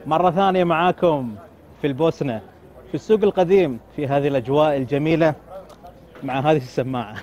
مرة ثانية معاكم في البوسنة، في السوق القديم، في هذه الأجواء الجميلة مع هذه السماعة.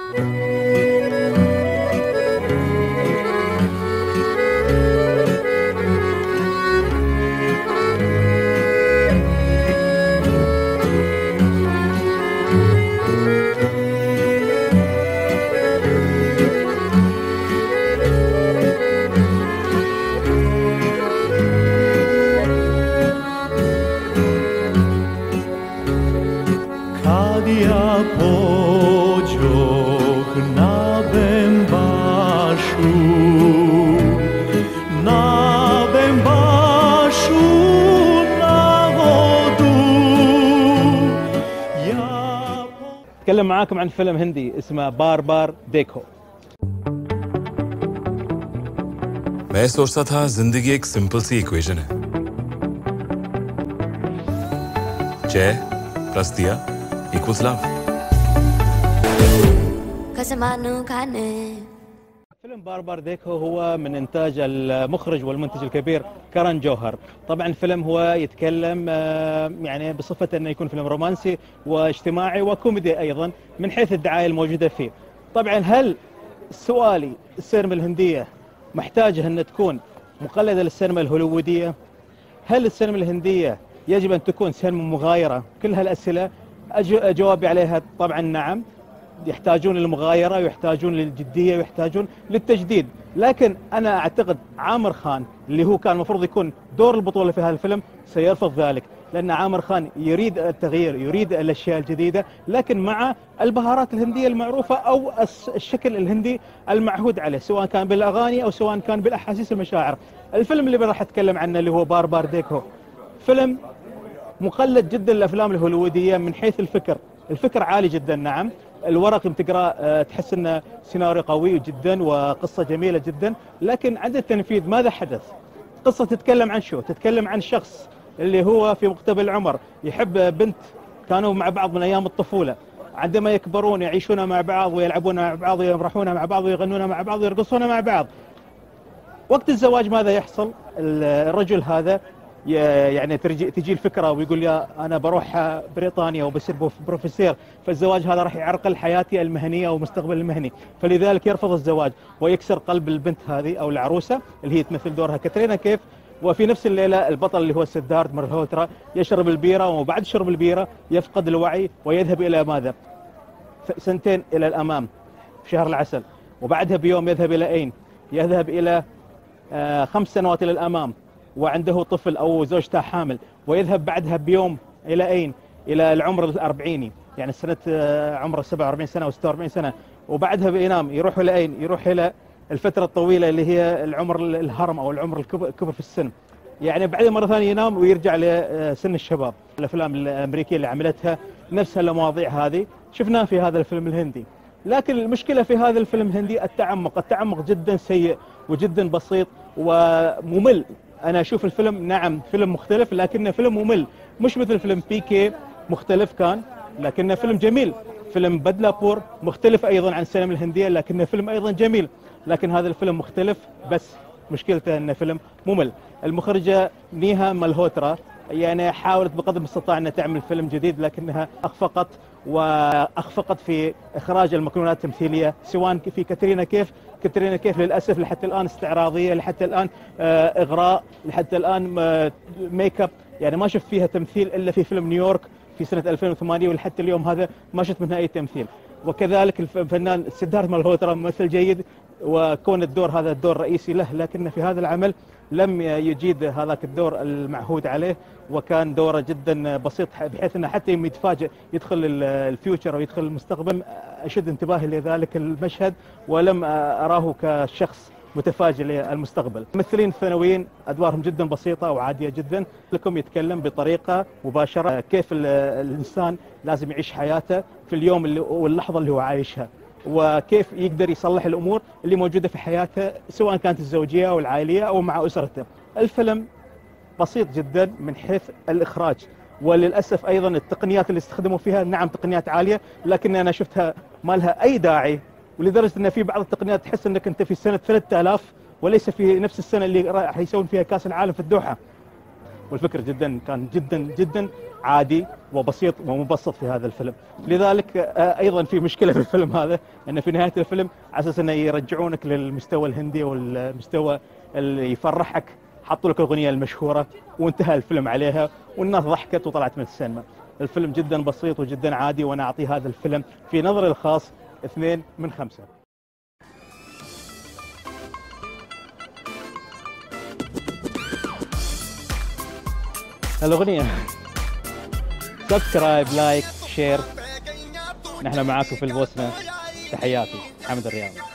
أتكلم معاكم عن فيلم هندي اسمه बार-बार देखो। मैं सोचता था जिंदगी एक सिंपल सी इक्वेशन है, जय प्लस दिया इक्वल्स लव। فيلم बार-बार देखो هو من إنتاج المخرج والمنتج الكبير كرن جوهر. طبعا الفيلم هو يتكلم يعني بصفة أنه يكون فيلم رومانسي واجتماعي وكوميدي أيضا من حيث الدعاية الموجودة فيه. طبعا هل سؤالي السينما الهندية محتاجة أن تكون مقلدة للسينما الهوليوودية؟ هل السينما الهندية يجب أن تكون سينما مغايرة؟ كل هالأسئلة جوابي عليها طبعا نعم، يحتاجون للمغايرة ويحتاجون للجدية ويحتاجون للتجديد. لكن أنا أعتقد عامر خان اللي هو كان المفروض يكون دور البطولة في هذا الفيلم سيرفض ذلك، لأن عامر خان يريد التغيير، يريد الأشياء الجديدة، لكن مع البهارات الهندية المعروفة أو الشكل الهندي المعهود عليه، سواء كان بالأغاني أو سواء كان بالأحاسيس المشاعر. الفيلم اللي راح أتكلم عنه اللي هو बार-बार देखो فيلم مقلد جدا للأفلام الهوليوودية من حيث الفكر عالي جدا. نعم، الورق يوم تقرأ تحس انه سيناريو قوي جدا وقصة جميلة جدا، لكن عند التنفيذ ماذا حدث؟ قصة تتكلم عن شو؟ تتكلم عن شخص اللي هو في مقتبل العمر يحب بنت، كانوا مع بعض من ايام الطفولة، عندما يكبرون يعيشون مع بعض ويلعبون مع بعض ويمرحون مع بعض ويغنون مع بعض ويرقصون مع بعض. وقت الزواج ماذا يحصل؟ الرجل هذا يعني تجي الفكرة ويقول يا أنا بروح بريطانيا وبصير بروفيسور، فالزواج هذا راح يعرقل حياتي المهنية ومستقبل المهني، فلذلك يرفض الزواج ويكسر قلب البنت هذه أو العروسة اللي هي تمثل دورها كاترينا كيف. وفي نفس الليلة البطل اللي هو سيدارث مالهوترا يشرب البيرة، وبعد شرب البيرة يفقد الوعي ويذهب إلى ماذا؟ سنتين إلى الأمام في شهر العسل، وبعدها بيوم يذهب إلى أين؟ يذهب إلى 5 سنوات إلى الأمام وعنده طفل أو زوجته حامل، ويذهب بعدها بيوم إلى أين؟ إلى العمر الأربعيني، يعني سنة عمره 47 سنة أو 46 سنة، وبعدها بينام يروح إلى أين؟ يروح إلى الفترة الطويلة اللي هي العمر الهرم أو العمر الكبر في السن، يعني بعدين مرة ثانية ينام ويرجع لسن الشباب. الأفلام الأمريكية اللي عملتها نفس المواضيع هذه شفناها في هذا الفيلم الهندي، لكن المشكلة في هذا الفيلم الهندي التعمق جدا سيء وجدا بسيط وممل. أنا أشوف الفيلم نعم فيلم مختلف، لكنه فيلم ممل، مش مثل فيلم بيكي مختلف كان، لكنه فيلم جميل. فيلم بدلاپور مختلف أيضا عن السينما الهندية، لكنه فيلم أيضا جميل، لكن هذا الفيلم مختلف بس مشكلته أنه فيلم ممل. المخرجة نيها مالهوترا يعني حاولت بقدر المستطاع أنها تعمل فيلم جديد، لكنها أخفقت في إخراج المكونات التمثيلية، سواء في كاترينا كيف للأسف لحتى الآن استعراضية، لحتى الآن إغراء، لحتى الآن ميك اب، يعني ما شفت فيها تمثيل إلا في فيلم نيويورك في سنة 2008، ولحتى اليوم هذا ما شفت منها أي تمثيل. وكذلك الفنان سيدارث مالهوترا ممثل جيد وكون الدور هذا الدور رئيسي له، لكن في هذا العمل لم يجيد هذاك الدور المعهود عليه، وكان دوره جدا بسيط بحيث انه حتى يوم يتفاجئ يدخل الفيوتشر او يدخل المستقبل اشد انتباهي لذلك المشهد، ولم اراه كشخص متفاجئ للمستقبل. الممثلين الثانويين ادوارهم جدا بسيطه وعاديه جدا، لكم يتكلم بطريقه مباشره كيف الانسان لازم يعيش حياته في اليوم واللحظه اللي هو عايشها، وكيف يقدر يصلح الأمور اللي موجودة في حياته سواء كانت الزوجية أو العائلية أو مع أسرته. الفيلم بسيط جدا من حيث الإخراج، وللأسف أيضا التقنيات اللي استخدموا فيها نعم تقنيات عالية، لكن أنا شفتها ما لها أي داعي، ولدرجة أن في بعض التقنيات تحس أنك أنت في سنة 3000 وليس في نفس السنة اللي راح يسوون فيها كأس العالم في الدوحة. والفكر كان جدا عادي وبسيط ومبسط في هذا الفيلم. لذلك ايضا في مشكله في الفيلم هذا، انه في نهايه الفيلم على اساس انه يرجعونك للمستوى الهندي والمستوى اللي يفرحك، حطوا لك الاغنيه المشهوره وانتهى الفيلم عليها والناس ضحكت وطلعت من السينما. الفيلم جدا بسيط وجدا عادي، وانا اعطيه هذا الفيلم في نظري الخاص 2 من 5. الأغنية سبسكرايب لايك شير. نحن معاكم في البوسنة. تحياتي حمد الرياضي.